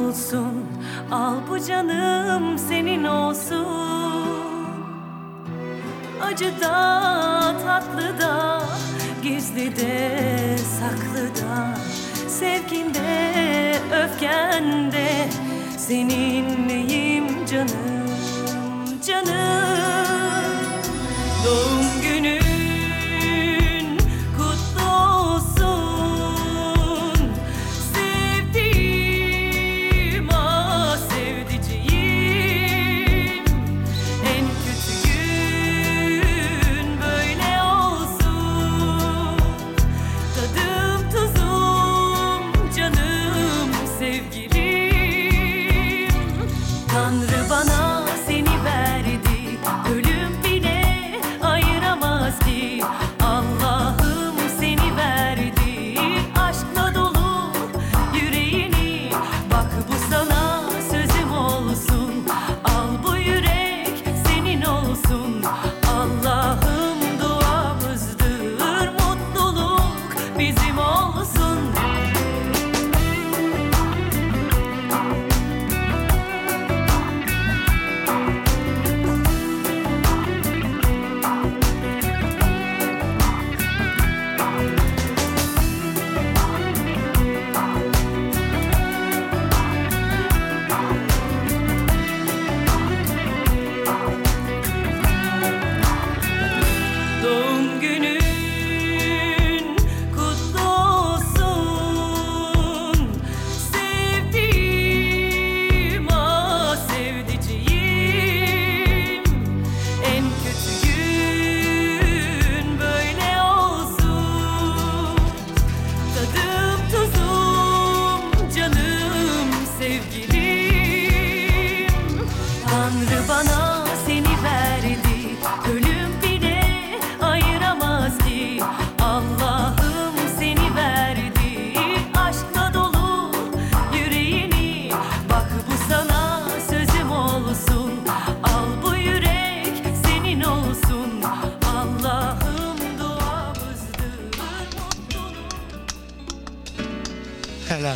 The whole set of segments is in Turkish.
olsun, al bu canım senin olsun. Acı da tatlı da, gizli de saklı da, sevginde öfkende seninleyim canım, canım. Doğum günün kutlu olsun sevdiğim, ah sevdiceğim. En kötü gün böyle olsun, tadım tuzum canım sevgilim. Tanrı bana seni verdi, ölüm bile ayıramaz ki. Allah'ım seni verdi, aşkla dolu yüreğini. Bak bu sana sözüm olsun, al bu yürek senin olsun. Allah'ım duamızdır, mutluluk bizim olsun. Doğum günün kutlu olsun sevdiğim, ah sevdiceğim. En kötü gün böyle olsun, tadım tuzum canım sevgilim. Tanrı bana seni verdi, ölüm bile ayıramaz ki. Allah'ım seni verdi, aşkla dolu yüreğini. Bak bu sana sözüm olsun, al bu yürek senin olsun. Allah'ım duamızdır, mutluluk. Helal.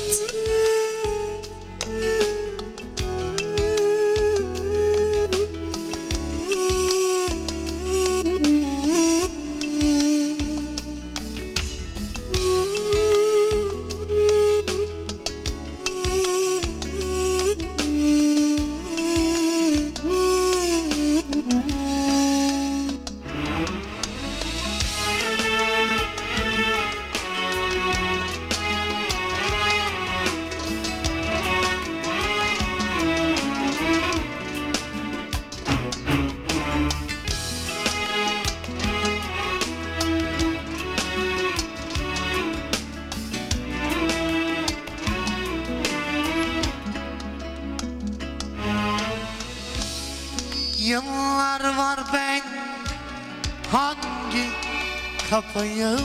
Yıllar var ben hangi kapıyı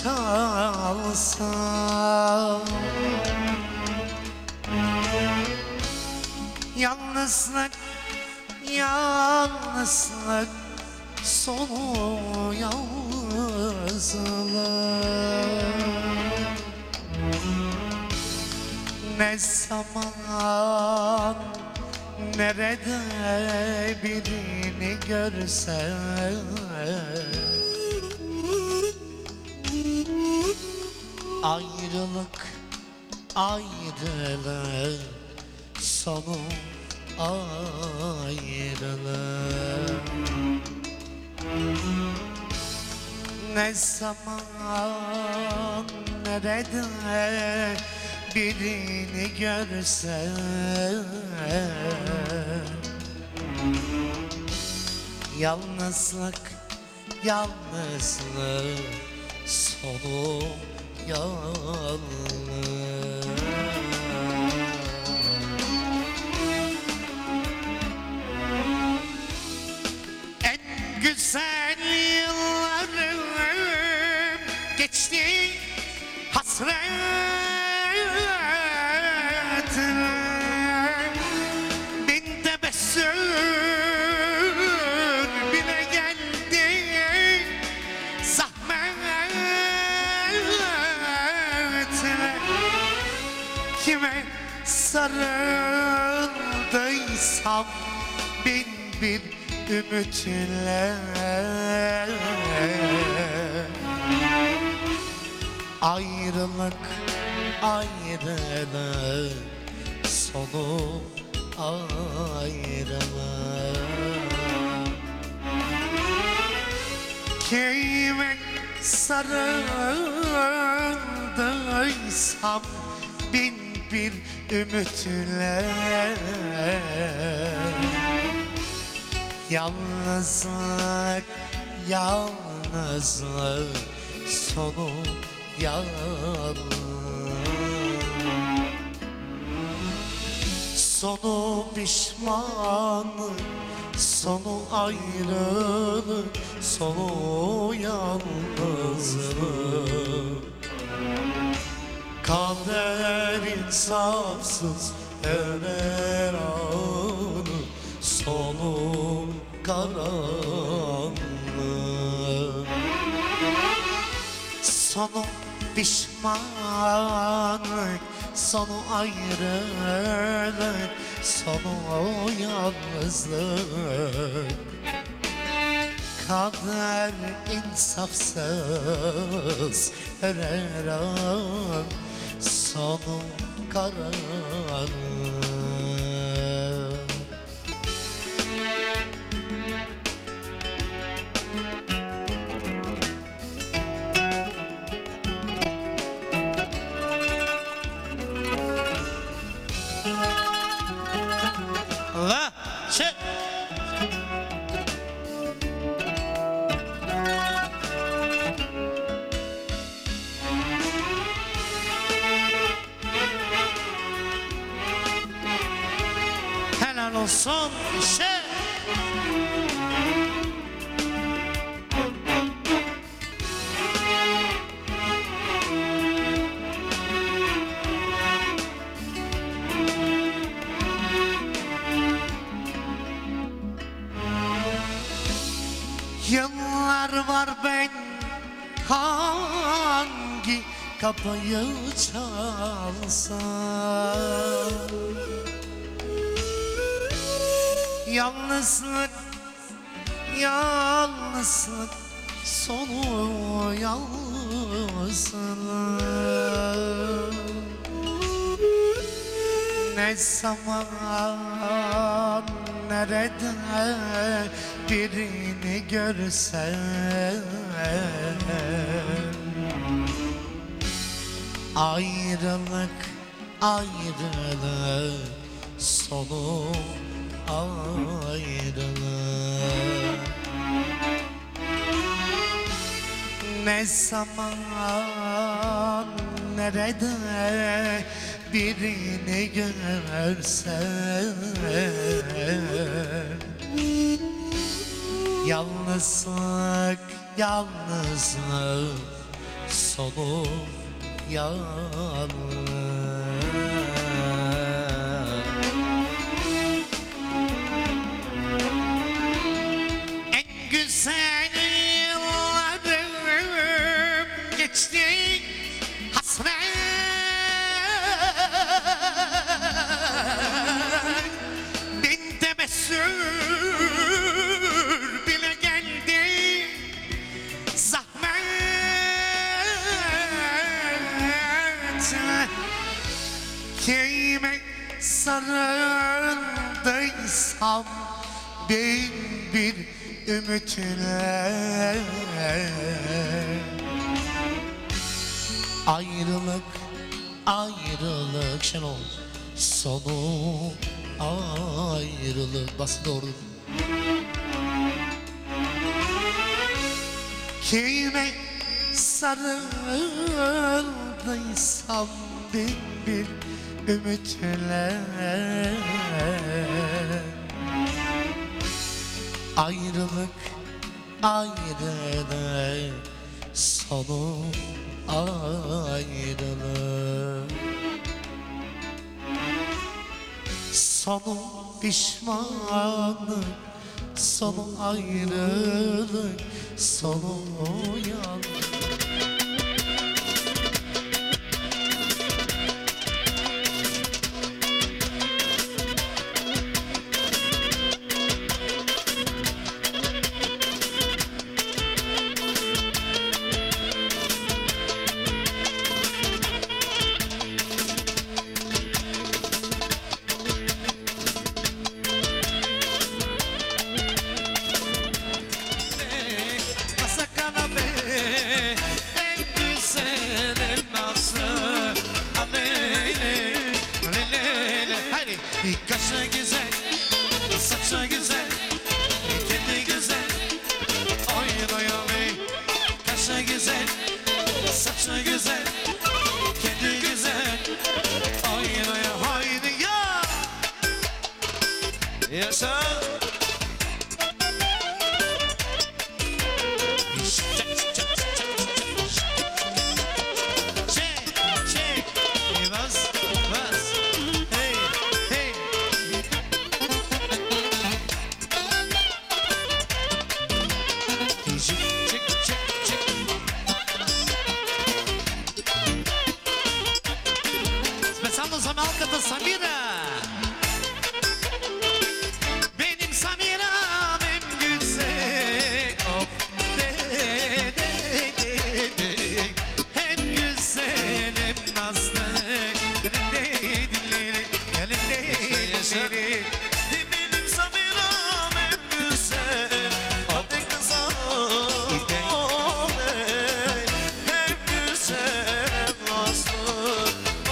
çalsam, yalnızlık, yalnızlık sonu yalnızlık. Ne zaman nerede birini görsem, ayrılık, ayrılık sonu ayrılık. Ne zaman nerede birini görsem, yalnızlık, yalnızlık sonu yalnızlık. En güzel yıllarım geçti hasret. Bin tebessüm bile geldi zahmet. Kime sarıldıysam bin bir ümitle, ayrılık ayrılık sonu ayrılık. Kime sarıldıysam bin bir ümitle, yalnızlık yalnızlık sonu yalnız, sonu pişmanlık, sonu ayrılık, sonu yalnızlık. Kader insafsız her anı, sonu karanlık, sonu pişmanlık, sonu ayrılık, sonu yalnızlık. Kader insafsız her an, sonu karanlık. Allah şey. Helal olsun şey. Yıllar var ben hangi kapıyı çalsam, yalnızlık yalnızlık sonu yalnızlık. Ne zaman nerede birini görsem, ayrılık ayrılık sonu ayrılık. Ne zaman nerede birini görsem, yalnızlık yalnızlık sonu yalnız. En güzel yıllarım geçti hasret, bin tebessüm bile geldi zahmet. Kime sarıldıysam bin bir ümitle, ayrılık ayrılık Şenol sonu ayrılık. Bası doğru. Kime sarıldıysam bin bir ümitle, ayrılık ayrılık sonu ayrılık, sonu pişmanlık, sonu ayrılık, sonu yalnız. Kaşı güzel, saçı güzel, kendi güzel. Oynuyor bey. Kaşı güzel, saçı güzel, kendi güzel. Oynuyor haydi ya. Yaşa. Spesialno za Malkata Samira. Benim Samira'm en güzel. Of de de de de. Hem güzel hem nazlı. Benim Samira'm en güzel. Hadi kızım. Hem güzel hem nazlı.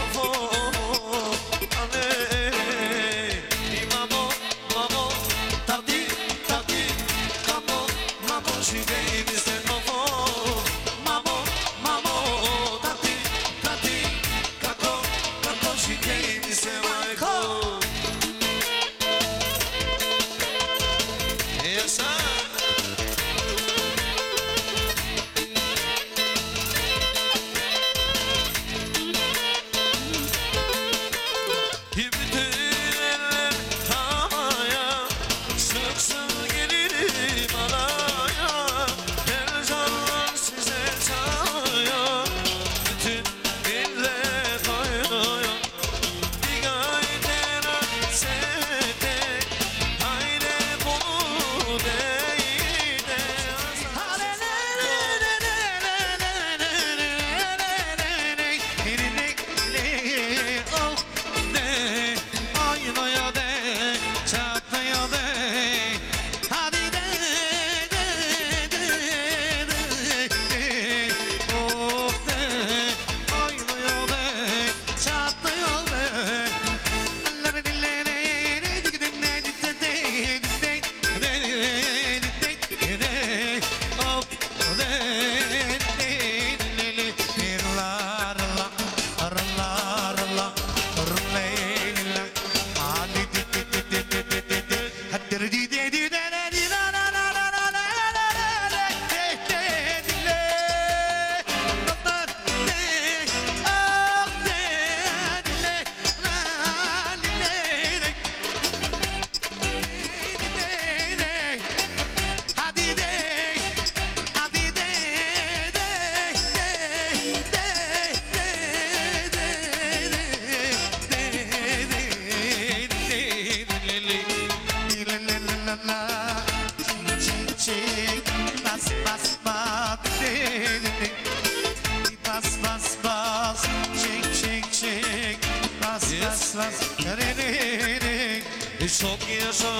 Çok yaşa,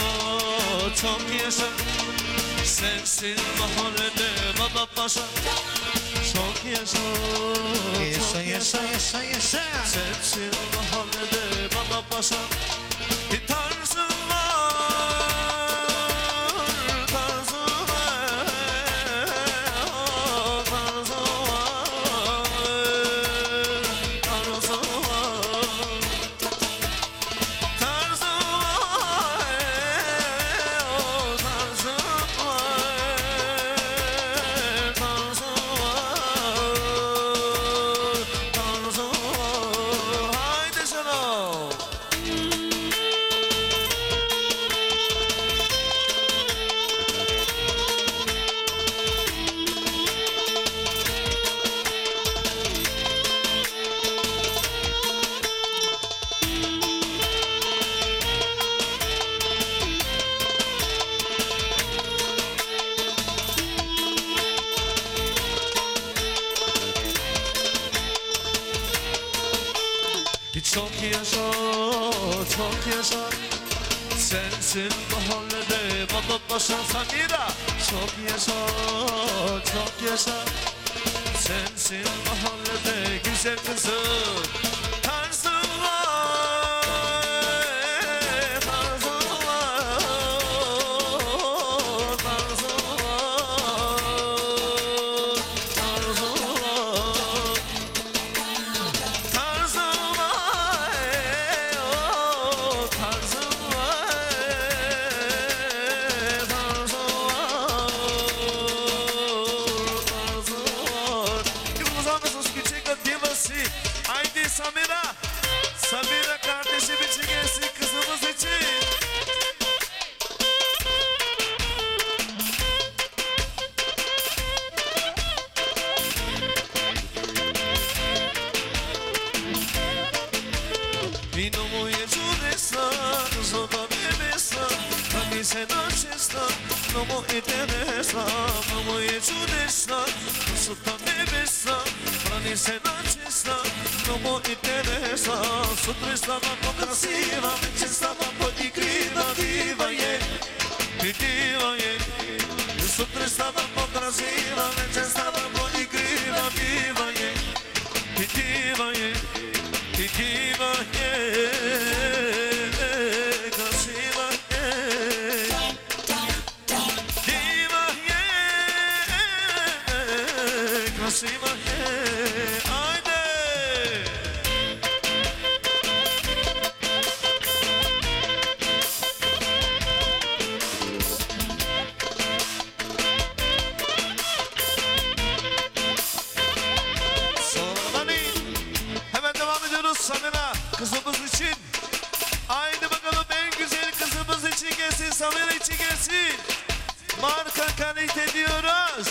çok yaşa. Sensin mahallede baba paşa. Çok yaşa, çok yaşa. Sensin mahallede baba paşa. Bir tarzın var, tarzın var, tarzın var, tarzın var. Çok yaşa, çok yaşa. Sensin mahallede baba paşa Samira. Çok yaşa, çok yaşa. Sensin mahallede güzel kızım. Tarzın var, se noćesta, no mo interesa, no mo je čudesna, su ta nebesa, brani se noćesta, no mo interesa, sutra je slava pokrasiva, večer slava podigriva, diva je, i diva je, sutra je slava pokrasiva, večer slava podigriva, diva je, i diva je, i diva je. Krasiva je, ajde! Sormani, hemen devam ediyoruz Samira kızımız için. Haydi bakalım en güzel kızımız için gelsin, Samira için gelsin. Marka kalite diyoruz.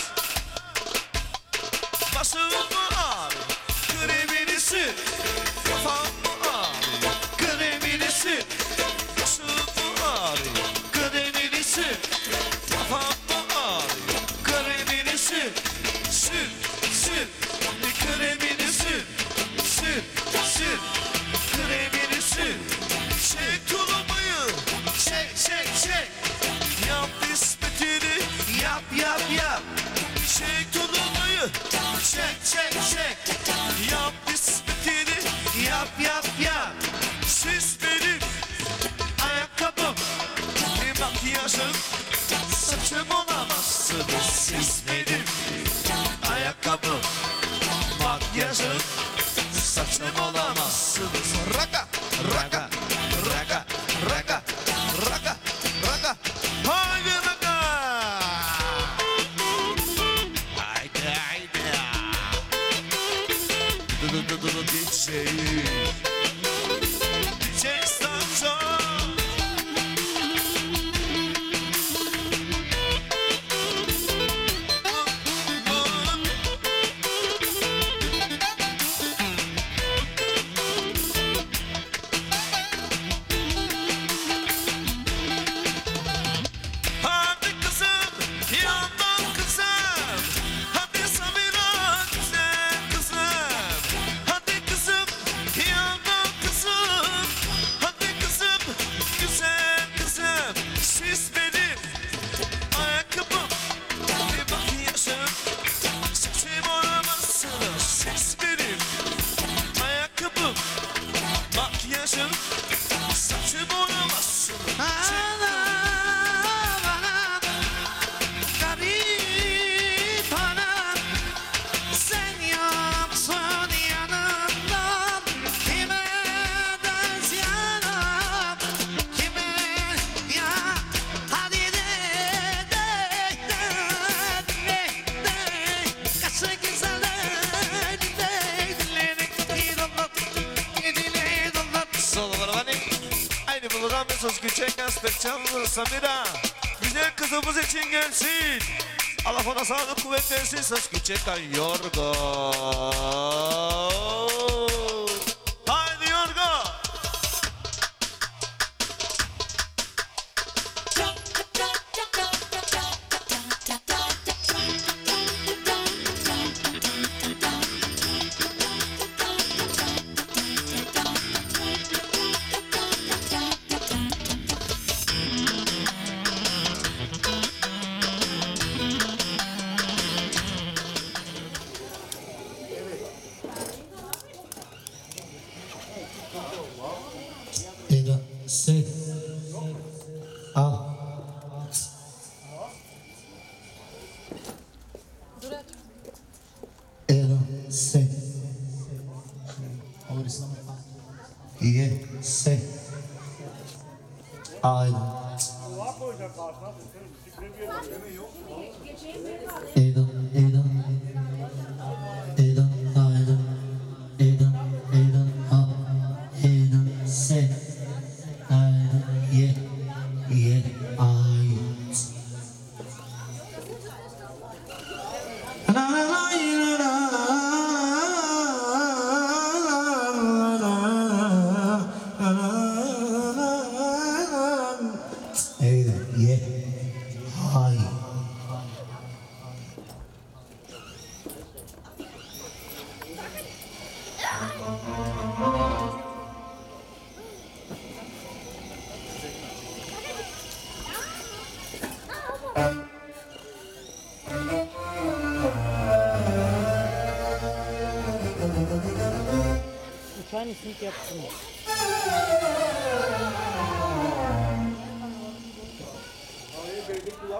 Başım mı ağrıyor, kremini sür. Kafam mı ağrıyor, kremini sür. Başım mı ağrıyor, kremini sür. Kafam mı ağrıyor, kremini sür. Sür, sür, kremini sür. Sür, sür, kremini sür. Çek tulumu, çek, çek, çek. Yap nispetini, yap, yap, yap. Çek tulumu. Çek, çek, çek. Yap nispetini, yap, yap, yap. Siz benim ayakkabım, makyajım, saçım olamazsınız. Siz benim ayakkabım, makyajım, saçım olamazsınız. Raga, raga, raga, raga, raga, raga. Haydi raga. DJ Sancho. Hadi kızım, yandan kızım. Hadi Samira, güzel kızım. Hadi kızım, yandan kızım. Hadi kızım, güzel kızım. Siz benim ayakkabım, makyajım, saçım olamazsınız. Siz benim ayakkabım, makyajım, saçım olamazsınız. Sos küçük spesiyal Samira güzel kızımız için gelsin. Allah ona sağlık kuvvet versin. Sos küçük Yorgo. Haydi Yorgo. Se al Ela se Ye se Aynen Eda Eda Eda Aynen Eda Eda Ha Eda se Ye, ye, ay. La la la la la la la. Ye.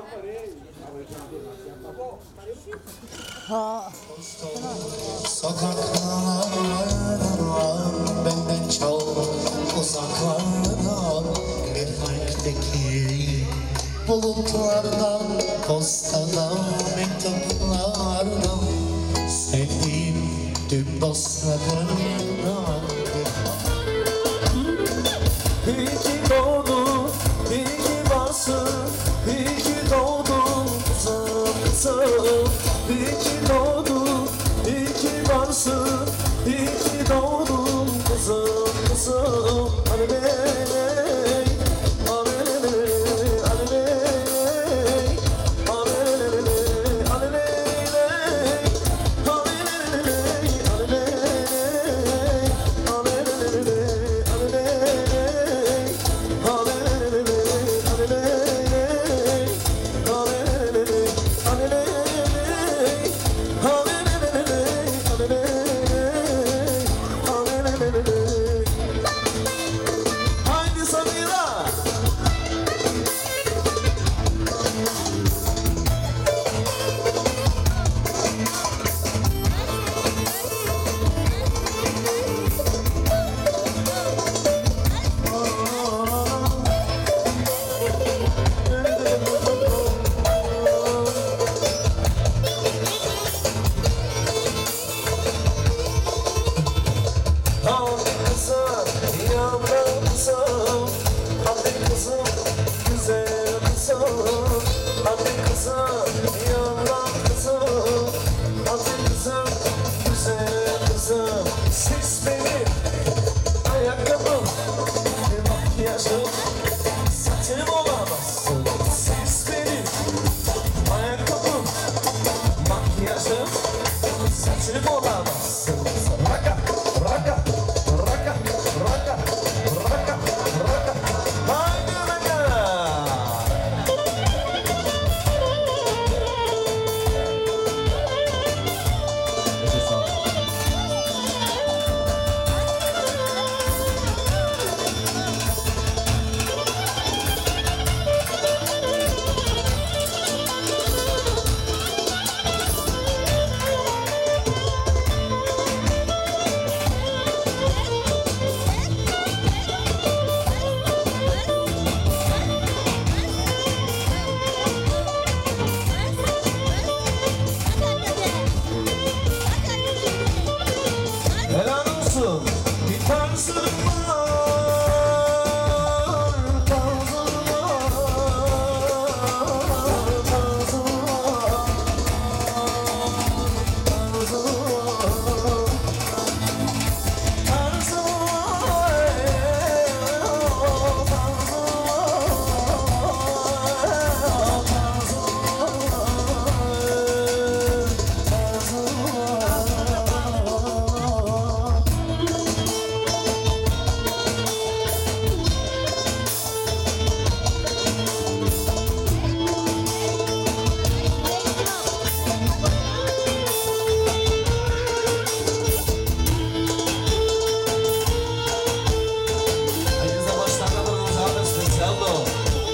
Sokaklardan benden çok uzaklardan bir harfteki bulutlardan, postadan, mektuplardan sevdiğim tüm dostlarımdan. İyi ki doğdun, iyi ki varsın, iyi ki doğdun kızım kızım. İyi ki doğdun, iyi ki varsın, iyi ki doğdun kızım kızım. Aleley, aleley, aleley, aleley, aleley, haydi Samira. Hadi kızım, yavrum kızım, hadi kızım, güzel kızım. Hadi kızım, yavrum kızım, hadi kızım, güzel kızım. Siz benim ayakkabım, makyajım, saçım olamazsın. Siz benim ayakkabım, makyajım, saçım olamazsın. Raka, raka, raka, raka, raka, raka. Haydi raka. Helal olsun. Bir tarzım var, tarzım var, tarzım var, tarzım var, tarzım Herkese başlarına buranın zaten spesiyallo.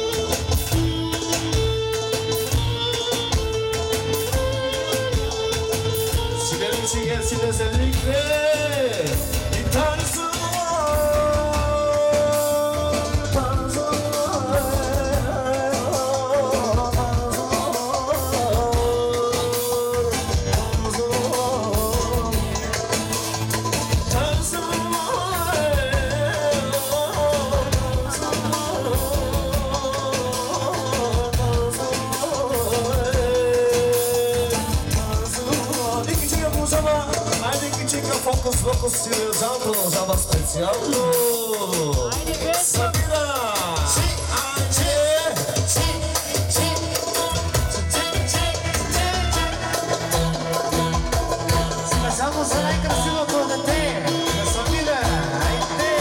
Sizlerin için gelsin özellikle. Bir tarzım var, tarzım var, tarzım var, tarzım var. Bir küçük yapımız ama haydi küçük fokus fokus diyoruz. Alto Java spesiyallo. Samira. Pasamos a la canción con el té, la Samira, ay té.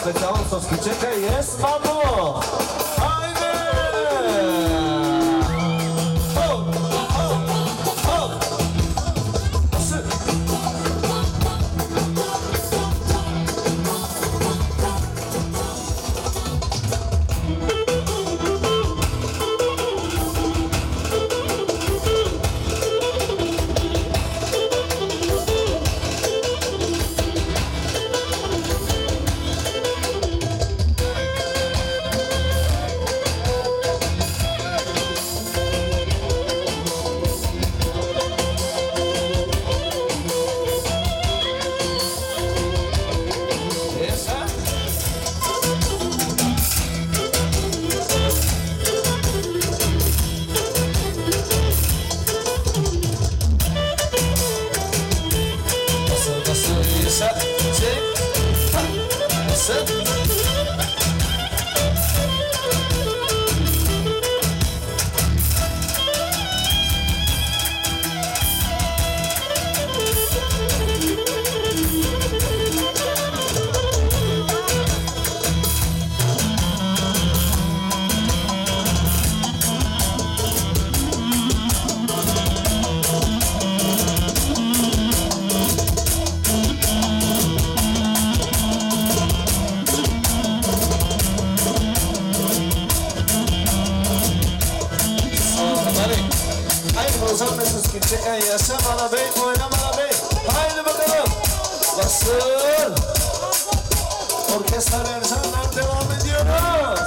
specjalną soskiczkę jest Mamo. Fajnie! Hop, hop, hop. Çekay yaşa bana bey, oyna bana bey. Haydi bakalım. Basın. Orkestra Ercan'dan devam ediyoruz.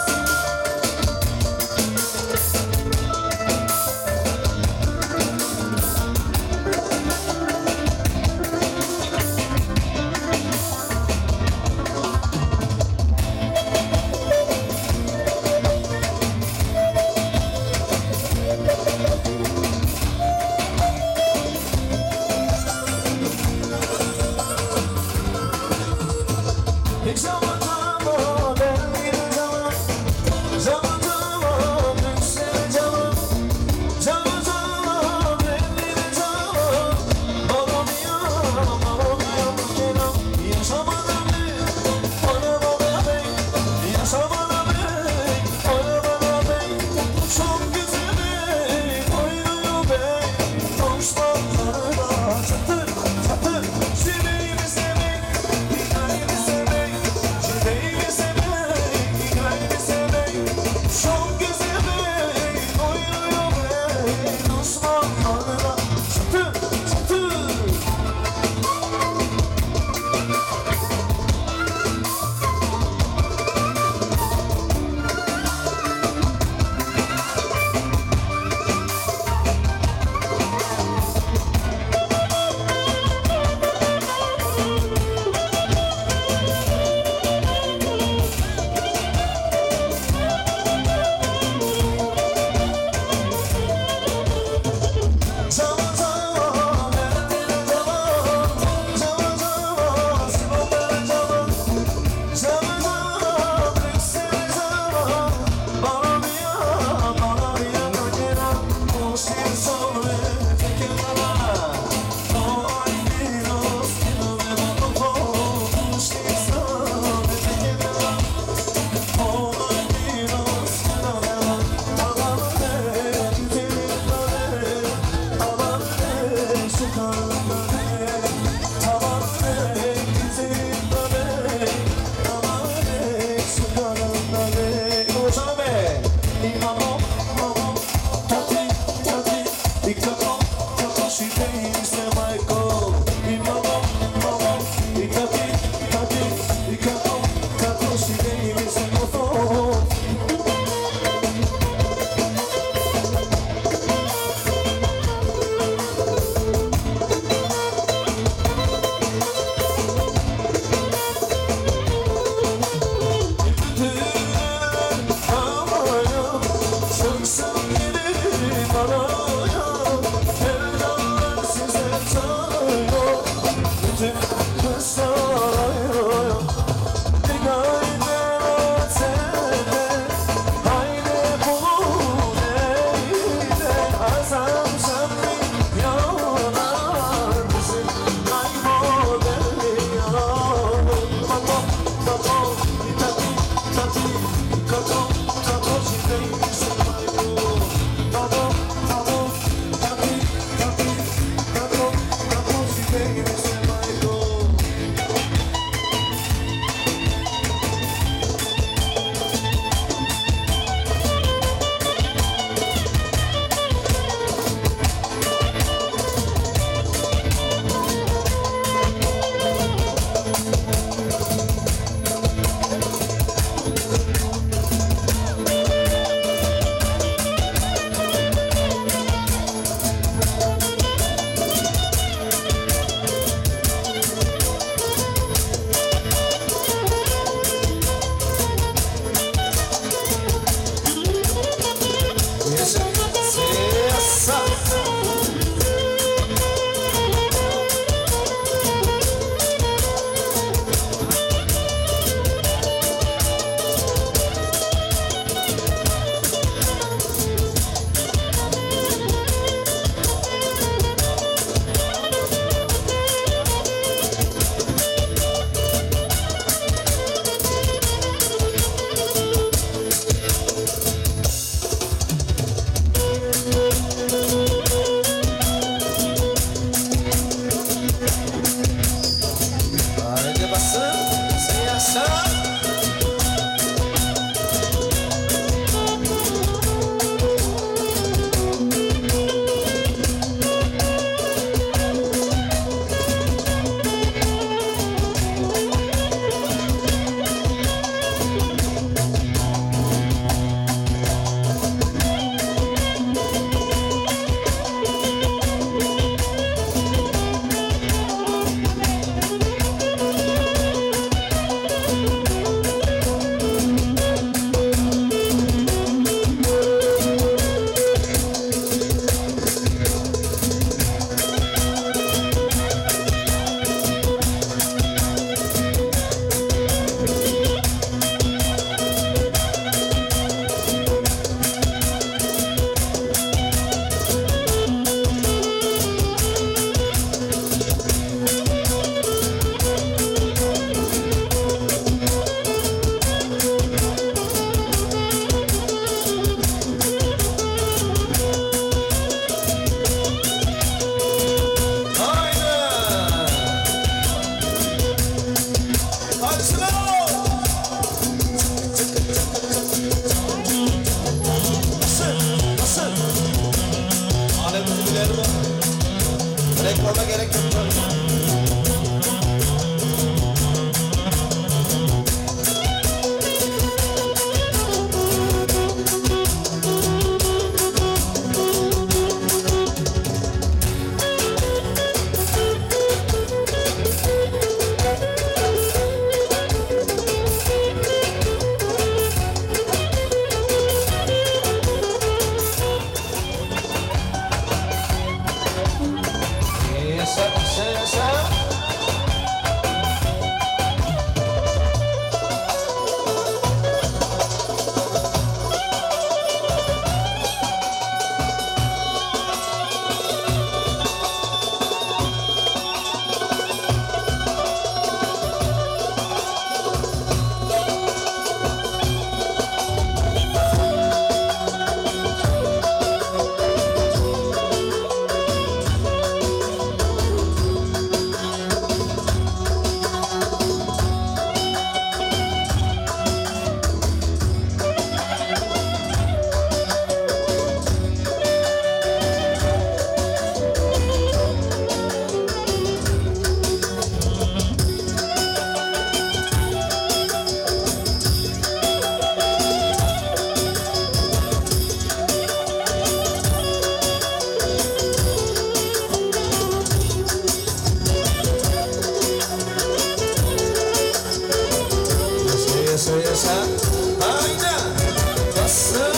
Yaşa. Aynen. Nasıl?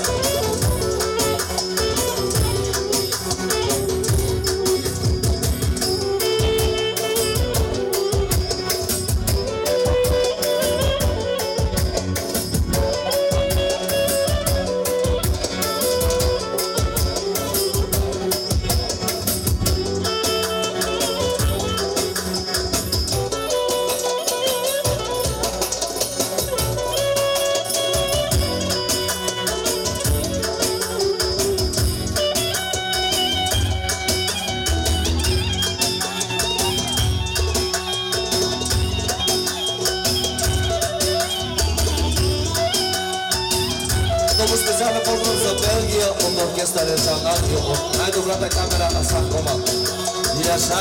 Speciale pentru Belgia, un orchestra de Sanangio. Hai dublat pe camera la Sancoma. E așa.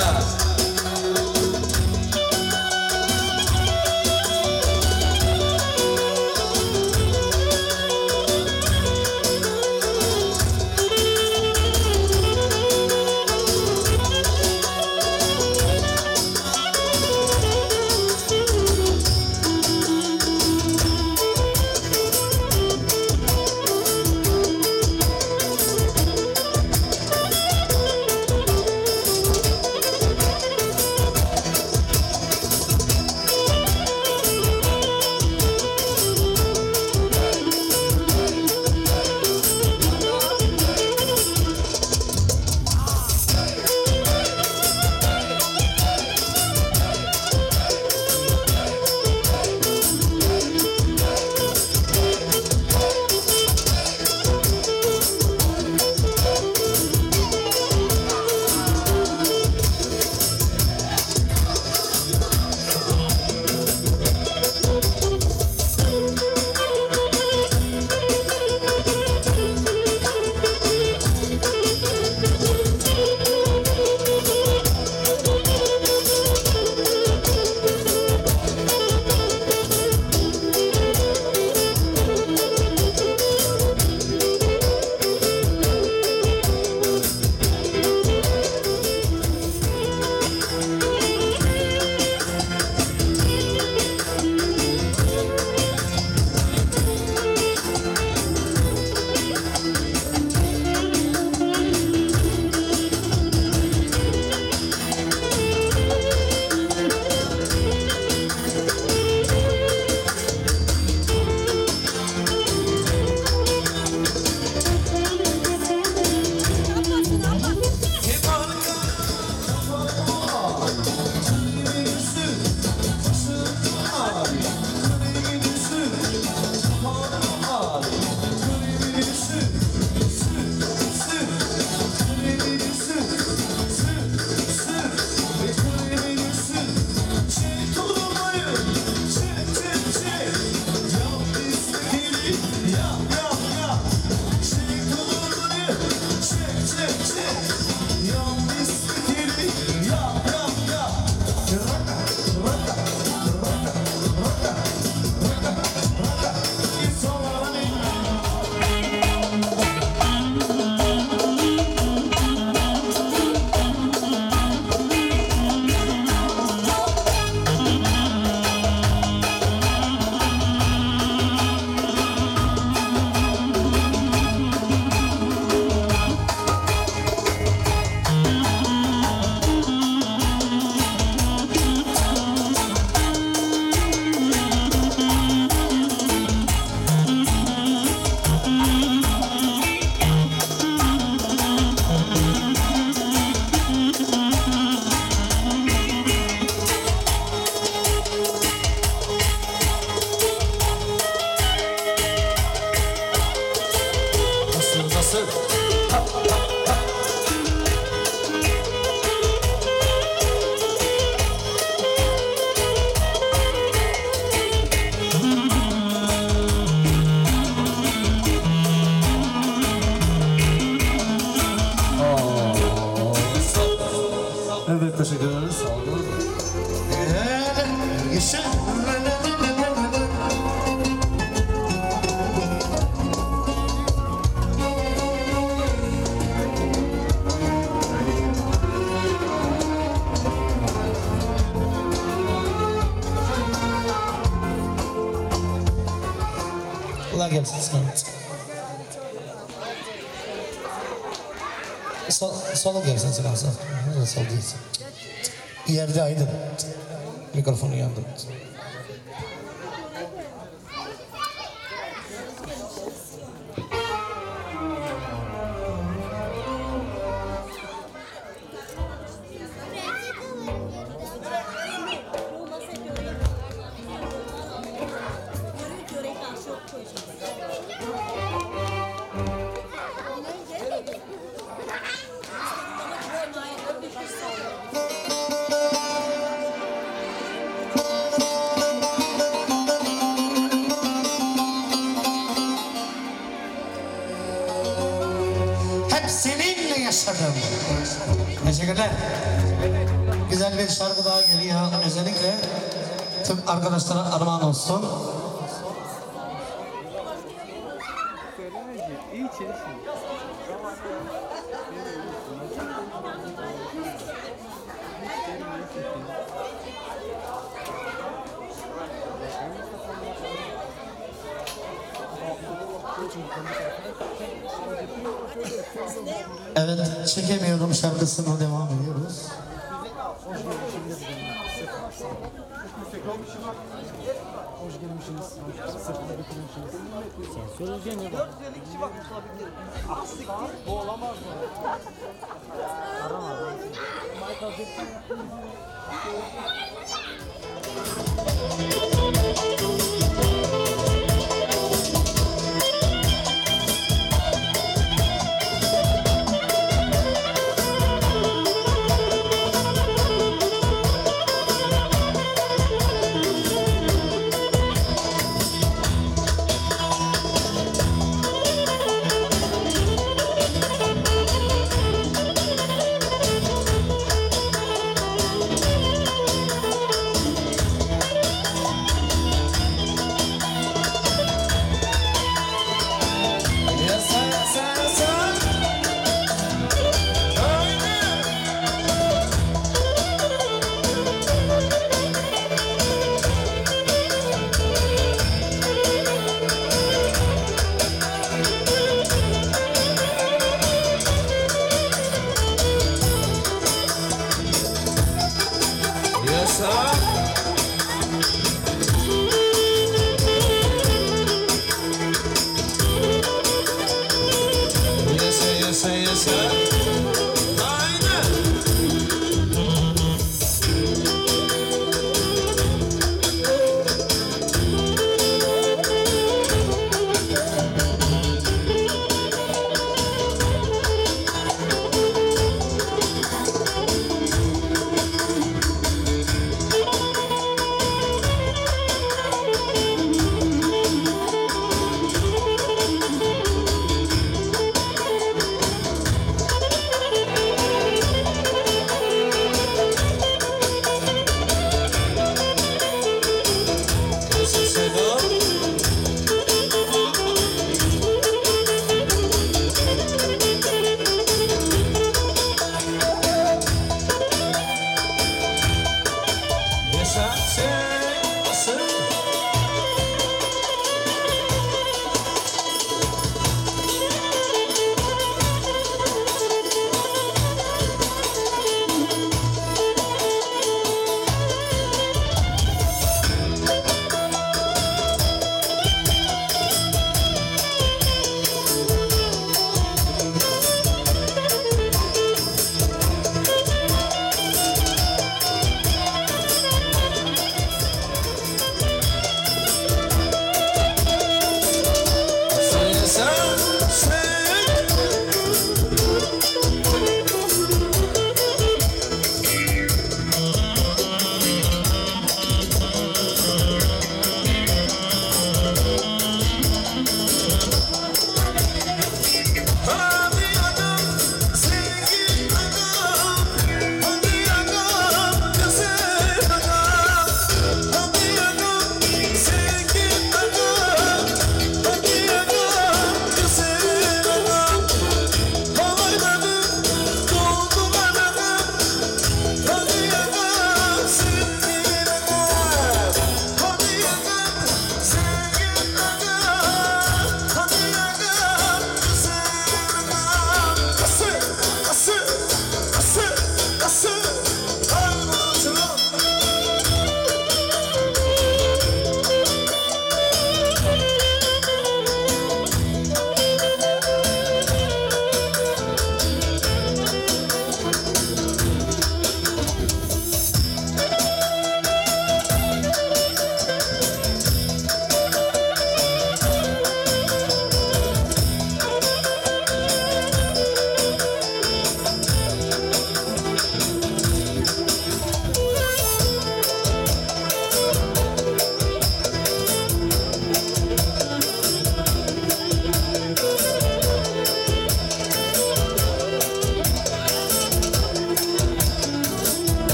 Evet, teşekkür ederiz. Sağ olun. Sola gelsin sen. Sola gelsin sen. Sol değilsin. Yerde aydın. Mikrofonu yandı. Hep seninle yaşadım. Teşekkürler. Güzel bir şarkı daha geliyor. Özellikle tüm arkadaşlara armağan olsun. Evet, çekemiyorum şarkısına devam ediyoruz.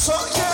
Son kez.